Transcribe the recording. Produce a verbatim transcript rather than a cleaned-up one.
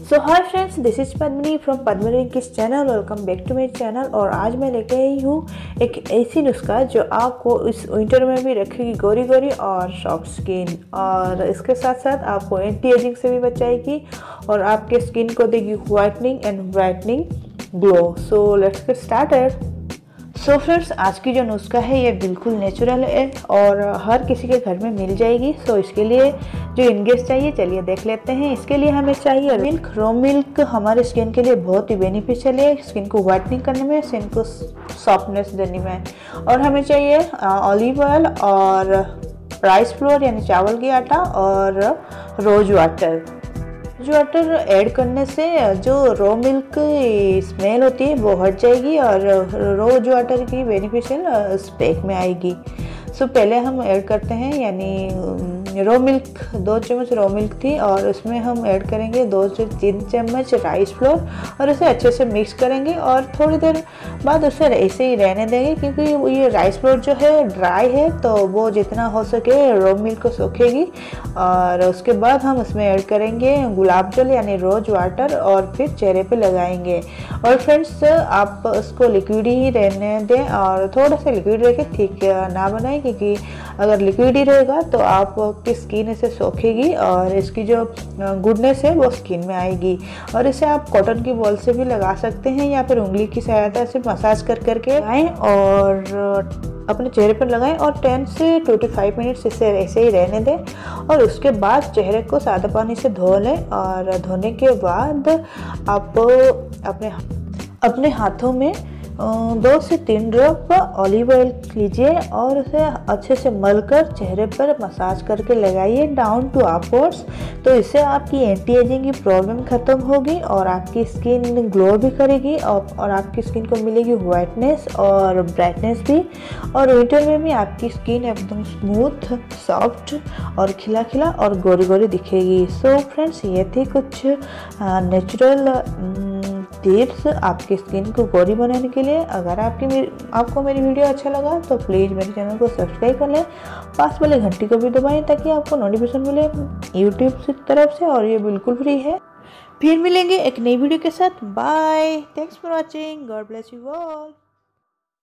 So hi friends, this is Padmini from Padmini किस channel. Welcome back to my channel. और आज मैं लेके आई हूँ एक ऐसी नुस्खा जो आपको इस विंटर में भी रखेगी गोरी गोरी और सॉफ्ट स्किन, और इसके साथ साथ आपको एंटी एजिंग से भी बचाएगी और आपके स्किन को देगी whitening and brightening glow. So let's get started. So friends, आज की जो नुस्खा है ये बिल्कुल नेचुरल है और हर किसी के घर में मिल जाएगी। सो इसके लिए जो इंग्रेडिएंट्स चाहिए चलिए देख लेते हैं। इसके लिए हमें चाहिए मिल्क। रो मिल्क हमारे स्किन के लिए बहुत ही बेनिफिशियल है, स्किन को व्हाइटनिंग करने में, स्किन को सॉफ्टनेस देने में। और हमें चाहिए ऑलिव ऑयल और राइस फ्लोर यानी चावल की आटा और रोज वाटर। जो वाटर ऐड करने से जो रो मिल्क की स्मेल होती है वो हट जाएगी और रोज वाटर की बेनिफिशियल इस पैक में आएगी। सो पहले हम ऐड करते हैं, यानी रो मिल्क दो चम्मच रो मिल्क थी और उसमें हम ऐड करेंगे दो से तीन चम्मच राइस फ्लोर और इसे अच्छे से मिक्स करेंगे और थोड़ी देर बाद उसे ऐसे ही रहने देंगे, क्योंकि ये राइस फ्लोर जो है ड्राई है तो वो जितना हो सके रो मिल्क को सोखेगी। और उसके बाद हम उसमें ऐड करेंगे गुलाब जल यानी रोज वाटर और फिर चेहरे पे लगाएंगे। और फ्रेंड्स, आप उसको लिक्विड ही रहने दें और थोड़ा सा लिक्विड रखें, ठीक ना बनाएं, क्योंकि अगर लिक्विड ही रहेगा तो आपकी स्किन इसे सोखेगी और इसकी जो गुडनेस है वो स्किन में आएगी। और इसे आप कॉटन की बॉल से भी लगा सकते हैं या फिर उंगली की सहायता से मसाज कर करके लगाएं और अपने चेहरे पर लगाएं और टेन से पच्चीस मिनट्स इसे ऐसे ही रहने दें। और उसके बाद चेहरे को सादा पानी से धो लें और धोने के बाद आप अपने अपने हाथों में दो से तीन ड्रॉप ऑलिव ऑयल लीजिए और उसे अच्छे से मलकर चेहरे पर मसाज करके लगाइए डाउन टू अपवर्ड्स। तो इससे आपकी एंटी एजिंग की प्रॉब्लम ख़त्म होगी और आपकी स्किन ग्लो भी करेगी और, और आपकी स्किन को मिलेगी वाइटनेस और ब्राइटनेस भी। और विंटर में भी आपकी स्किन एकदम स्मूथ, सॉफ्ट और खिला खिला और गोरी गोरी दिखेगी। सो फ्रेंड्स, ये थी कुछ नेचुरल टिप्स आपकी स्किन को गोरी बनाने के लिए। अगर आपकी मेरी आपको मेरी वीडियो अच्छा लगा तो प्लीज़ मेरे चैनल को सब्सक्राइब कर लें, पास वाले घंटी को भी दबाएं ताकि आपको नोटिफिकेशन मिले यूट्यूब की तरफ से, और ये बिल्कुल फ्री है। फिर मिलेंगे एक नई वीडियो के साथ। Bye, thanks for watching, God bless you all.